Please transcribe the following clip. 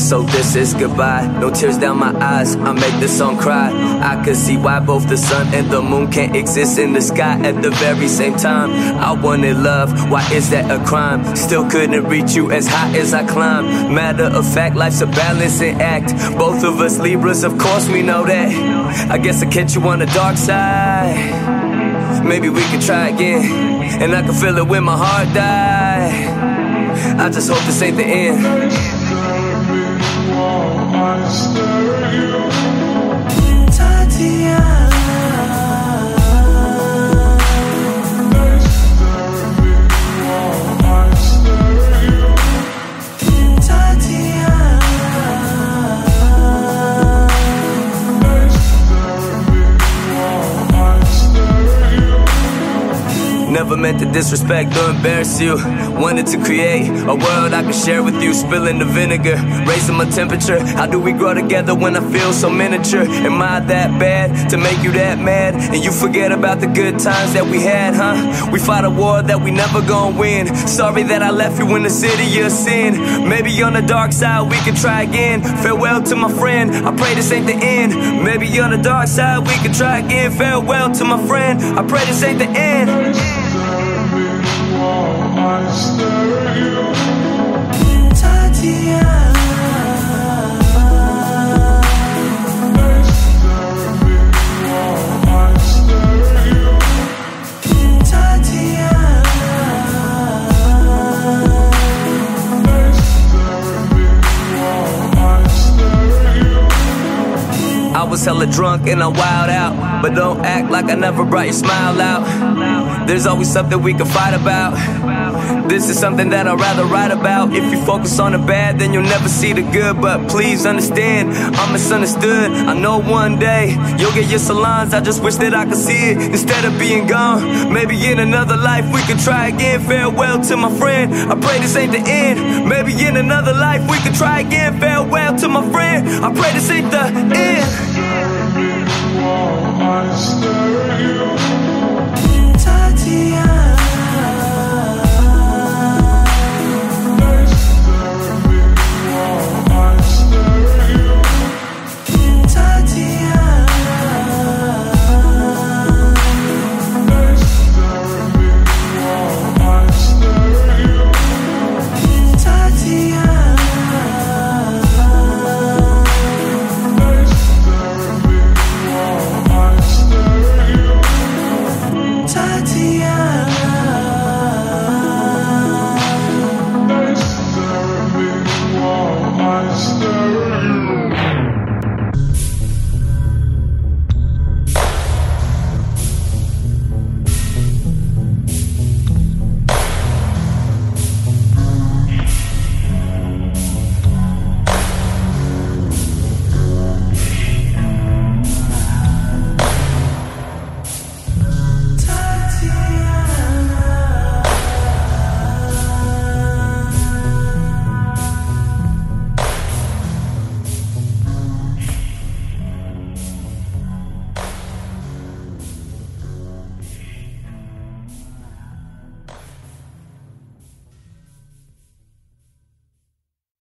So this is goodbye. No tears down my eyes, I make this song cry. I could see why both the sun and the moon can't exist in the sky at the very same time. I wanted love, why is that a crime? Still couldn't reach you as high as I climb. Matter of fact, life's a balancing act. Both of us Libras, of course we know that. I guess I'll catch you on the dark side. Maybe we could try again, and I can feel it when my heart dies. I just hope this ain't the end. Never meant to disrespect or embarrass you. Wanted to create a world I could share with you. Spilling the vinegar, raising my temperature. How do we grow together when I feel so miniature? Am I that bad to make you that mad? And you forget about the good times that we had, huh? We fought a war that we never gonna win. Sorry that I left you in the city of sin. Maybe on the dark side we can try again. Farewell to my friend, I pray this ain't the end. Maybe on the dark side we can try again. Farewell to my friend, I pray this ain't the end. I was hella drunk and I wild out, but don't act like I never brought your smile out. There's always something we can fight about. This is something that I'd rather write about. If you focus on the bad, then you'll never see the good. But please understand, I'm misunderstood. I know one day you'll get your salons. I just wish that I could see it instead of being gone. Maybe in another life we could try again. Farewell to my friend, I pray this ain't the end. Maybe in another life we could try again. Farewell to my friend, I pray this ain't the end. Tatiana.